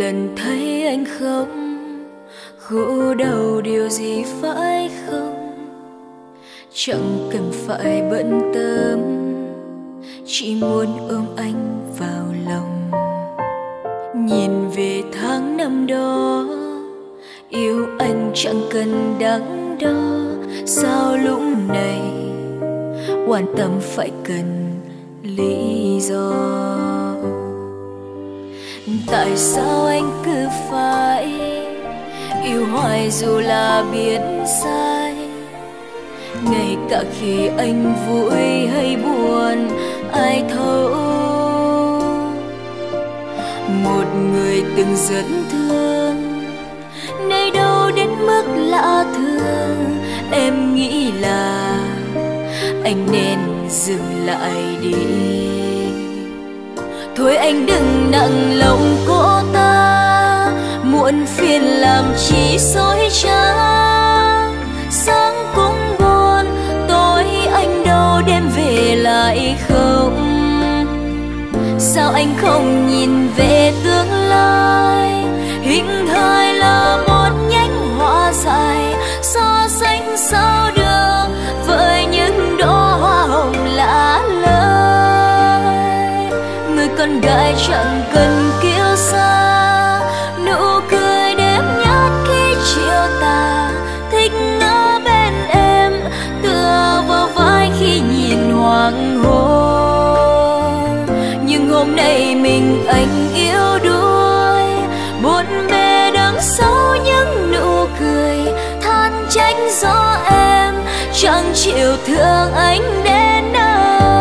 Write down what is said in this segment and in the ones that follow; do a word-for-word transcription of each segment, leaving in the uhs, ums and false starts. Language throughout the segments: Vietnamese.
lần thấy anh khóc, khổ đau điều gì phải không? Chẳng cần phải bận tâm, chỉ muốn ôm anh vào lòng. Nhìn về tháng năm đó, yêu anh chẳng cần đắn đo. Sao lúc này quan tâm phải cần lý do? Tại sao anh cứ phải yêu hoài dù là biết sai? Ngay cả khi anh vui hay buồn, ai thấu. Một người từng rất thương, nay đâu đến mức lạ thường. Em nghĩ là anh nên dừng lại đi. Thôi anh đừng nặng lòng cô ta, muộn phiền làm chi dối trá. Sáng cũng buồn, tối anh đâu đêm về lại không. Sao anh không nhìn về tương lai? Hình hài là một nhánh hoa dài, so sánh sao được với những đóa hoa hồng lạ lơi. Người con gái chẳng cần kiêu sa, nụ cười đêm nhát khi chiều tà. Thích ngỡ bên em, tựa vào vai khi nhìn hoàng hôn. Nhưng hôm nay mình anh yếu đuối, bốn bề đằng sau những nụ cười. Than trách do em chẳng chịu thương anh đến nơi.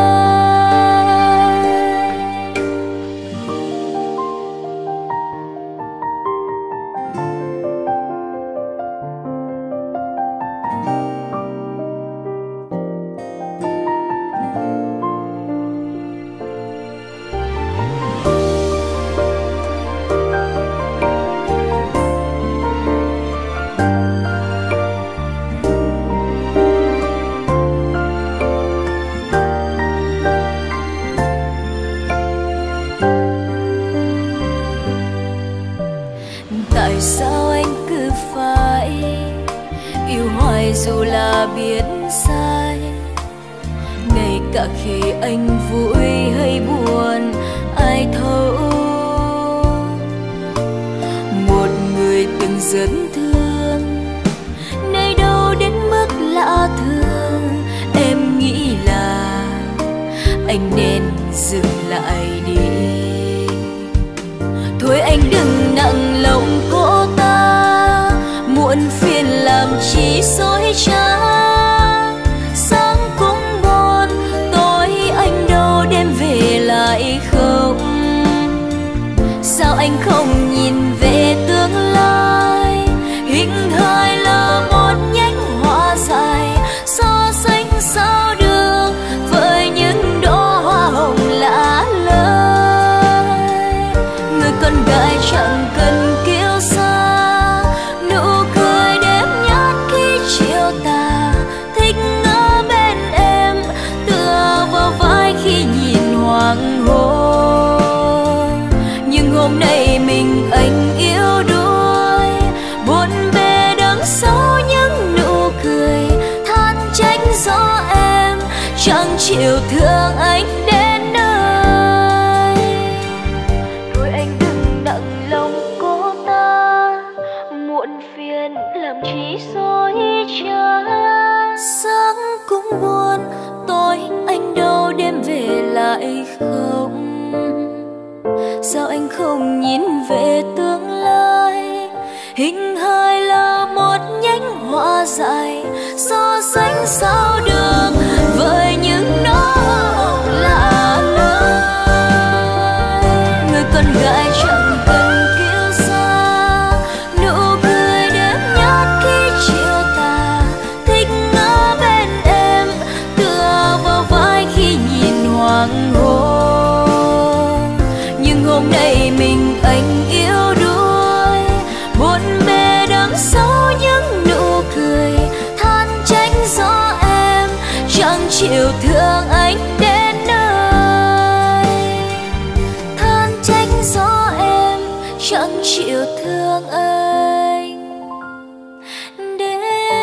Tại sao anh cứ phải yêu hoài dù là biết sai? Ngay cả khi anh vui hay buồn, ai thấu. Một người từng rất thương, nay đâu đến mức lạ thường. Em nghĩ là anh nên dừng lại đi. Thôi anh đừng nặng lòng cô ta, muộn phiền làm chi dối trá. Sáng cũng buồn, tối anh đâu đêm về lại không. Sao anh không nhìn về tương lai? Hình hài là một nhánh hoa dài, so sánh sao được với những đóa hoa hồng lạ lơi. Người con gái chẳng cần kiêu sa, nụ cười đêm nhát khi chiều tà. Thích ngỡ bên em, tựa vào vai khi nhìn hoàng hôn. Nhưng hôm nay mình anh yếu đuối, bốn bề đằng sau những nụ cười. Than trách do em chẳng chịu thương anh đến nơi. Thôi anh đừng nặng lòng cô ta, muộn phiền làm chi dối trá. Sáng cũng buồn, tối anh đâu đêm về lại không. Sao anh không nhìn về tương lai? Hình hài là một nhánh hoa dài, so sánh sao được với những đóa hồng lạ lơi. Người con gái chẳng cần kiêu sa, nụ cười đêm nhát khi chiều tà. Thích ngỡ bên em, tựa vào vai khi nhìn hoàng hôn. Nhưng hôm nay mình anh yếu đuối, bốn bề đằng sau những nụ cười. Than trách do em chẳng chịu thương anh đến nơi. Than trách do em chẳng chịu thương anh đến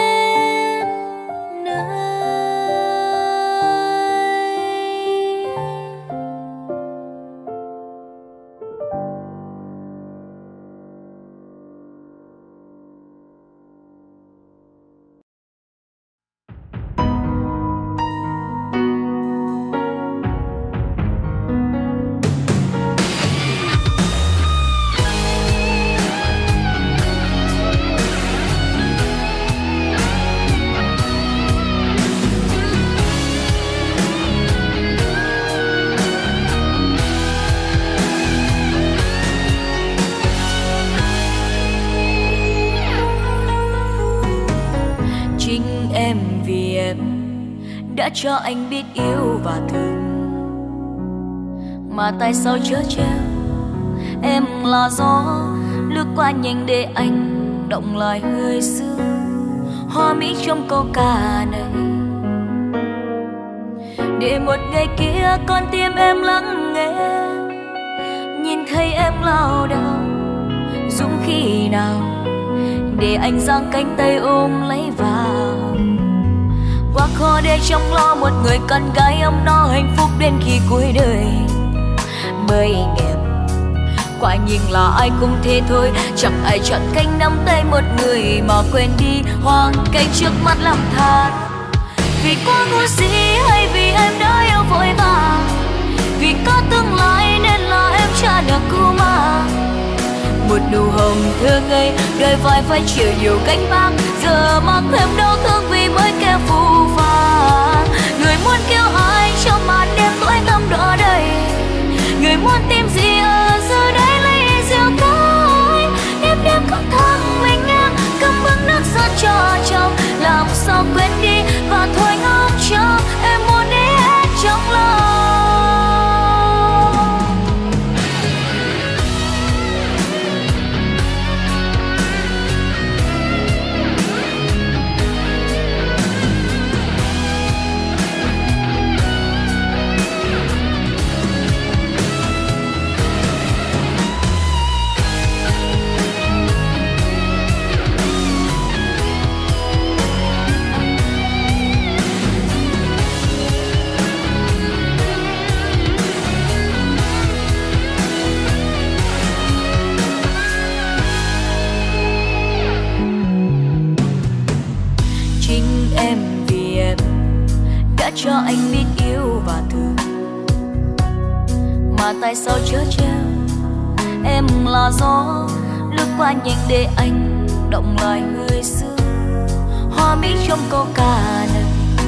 nơi. Đã cho anh biết yêu và thương, mà tại sao chớ treo em là gió lướt qua nhanh để anh động lại hơi xưa hoa mỹ trong câu ca này. Để một ngày kia con tim em lắng nghe, nhìn thấy em lao đao dũng khí nào để anh giang cánh tay ôm lấy vào. Quá khó để trông lo một người con gái ấm no hạnh phúc đến khi cuối đời mới nghiệp. Quả nhìn là ai cũng thế thôi, chẳng ai chọn cánh nắm tay một người mà quên đi hoàn cảnh trước mắt lầm than. Vì quá ngu si hay vì em đã yêu vội vàng, vì có tương lai nên là em trả nợ cũ mà. Một nụ hồng thơ ngây, đời vai phải chịu nhiều gánh vác, giờ mang thêm đau thương vì mới kêu phù phàng. Người muốn kêu ai trong màn đêm tối tăm đỏ đầy, người muốn tìm gì ở giờ đây lấy rượu cay. Đêm đêm khóc than mình em cầm bưng nước rót cho chồng, làm sao quên đi và thôi ngóc cho em muốn đi hết trong lòng. Cho anh biết yêu và thương, mà tại sao chớ treo em là gió lướt qua nhanh để anh động lại hơi xưa hoa mỹ trong câu ca này.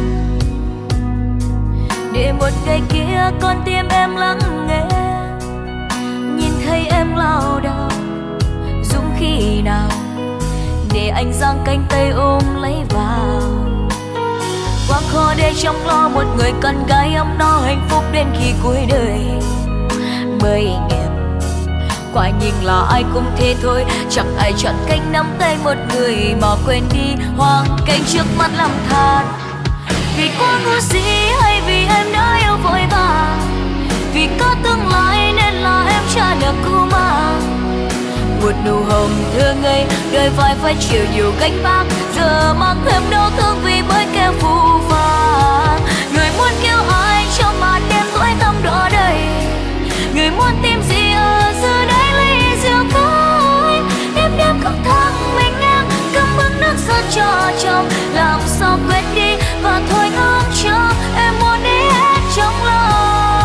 Để một ngày kia con tim em lắng nghe, nhìn thấy em lao đao dũng khí nào để anh giang cánh tay ôm lấy vào. Quá khó để trông lo một người con gái ấm no hạnh phúc đến khi cuối đời mới nghiệp. Quả nhìn là ai cũng thế thôi, chẳng ai chọn cánh nắm tay một người mà quên đi hoàn cảnh trước mắt lầm than. Vì quá ngu si hay vì em đã yêu vội vàng, vì có tương lai nên là em trả nợ cũ mà. Một nụ hồng thơ ngây, đời vai phải chịu nhiều gánh vác, giờ mang thêm đau thương vì mới kêu phù phàng. Người muốn kêu ai trong màn đêm tối tăm đỏ đầy, người muốn tìm gì ở giờ đây lấy rượu cay. Đêm đêm khóc than mình em cầm bưng nước rót cho chồng, làm sao quên đi và thôi ngóc cho em muốn đi hết trong lòng.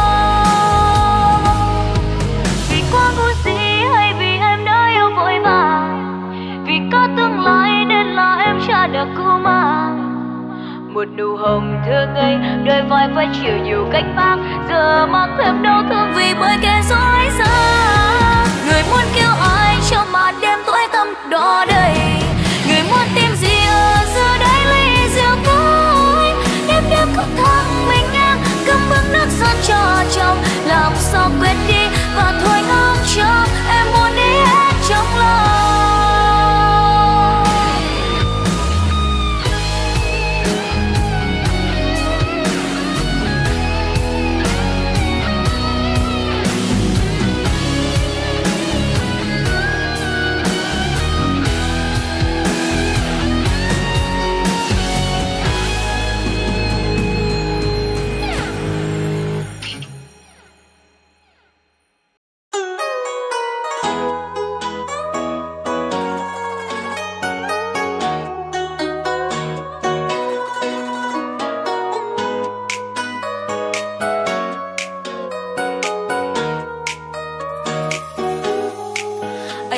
Vì quá ngu si hay vì em đã yêu vội vàng, vì có tương lai nên là em trả nợ cũ mà. Một nụ hồng thơ ngây, đời vai phải chịu nhiều gánh vác, giờ mang thêm đau thương vì bởi kẻ dối gian. Người muốn kêu ai trong màn đêm tối tăm đỏ đầy, người muốn tìm gì ở giờ đây lấy rượu cay. Đêm đêm khóc than mình em cầm bưng nước rót cho chồng, làm sao quên đi và thôi ngóc cho em muốn đi hết trong lòng.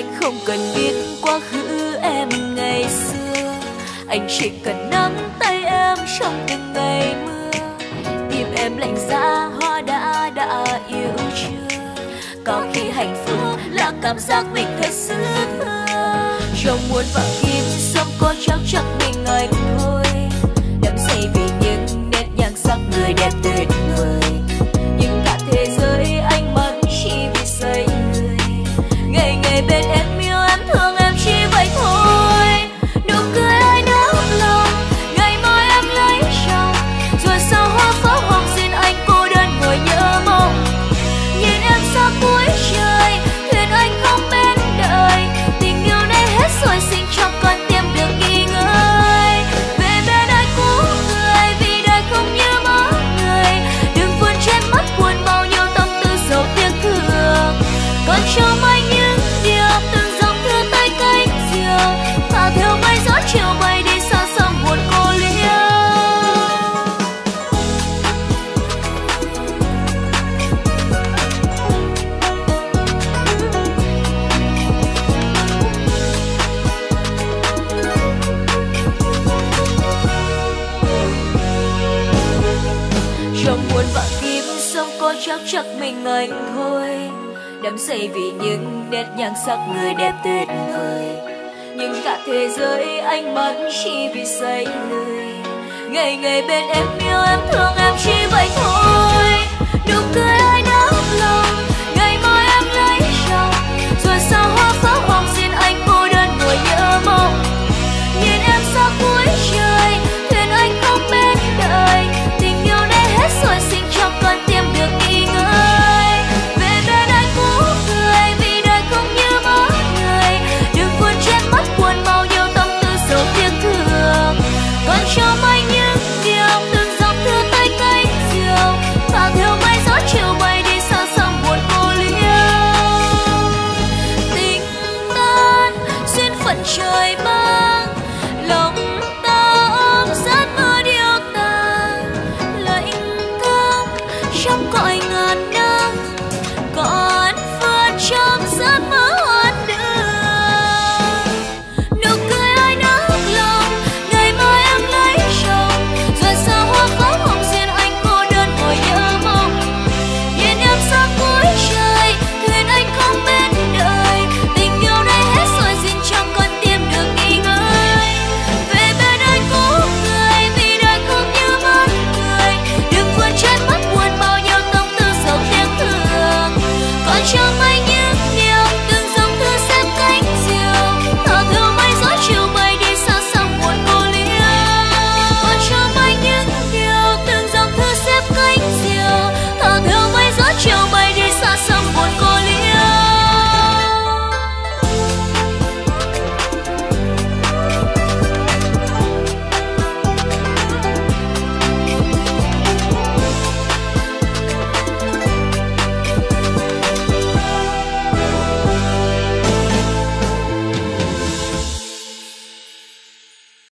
Anh không cần biết quá khứ em ngày xưa, anh chỉ cần nắm tay em trong từng ngày mưa. Tim em lạnh giá, hoa đã đã yêu chưa? Có khi hạnh phúc là cảm giác mình thật sự thưa. Trong muôn vạn kiếp sống có chắc chắc mình anh thôi, đắm say vì những nét nhan sắc người đẹp tuyệt vời. Nhưng cả thế giới anh mất chỉ vì say người. Ngày ngày bên em yêu em thương em chỉ vậy thôi. Nụ cười ai đau lòng, ngày mai em lấy chồng, rồi sau hoa pháo hồng xin anh cô đơn ngồi nhớ mong. Nhìn em xa cuối trời, thuyền anh không bên đời. Tình yêu này hết rồi, xin cho con tim được nghỉ ngơi. Về bên anh cũ người, vì đời không như mỗi người. Đừng vươn trên mắt buồn bao nhiêu tâm tư sầu tiếc thương. Còn trong anh những điều từng dòng thư tay cánh diều, thả theo mây gió chiều bay đi xa xăm buồn cô liêu. Trong muôn vạn kiếp sống có chắc chắc mình anh thôi, đắm say vì những nét nhan sắc người đẹp tuyệt vời. Nhưng cả thế giới anh mất chỉ vì say người. Ngày ngày bên em yêu em thương em chỉ vậy thôi. Nụ cười